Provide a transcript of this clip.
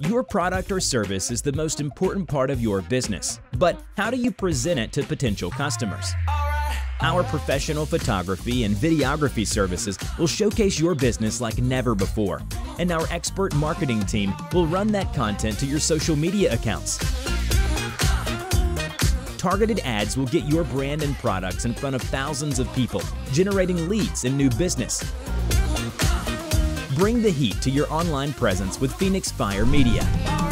Your product or service is the most important part of your business, but how do you present it to potential customers? Our professional photography and videography services will showcase your business like never before, and our expert marketing team will run that content to your social media accounts. Targeted ads will get your brand and products in front of thousands of people, generating leads and new business. Bring the heat to your online presence with PhoenixFire Media.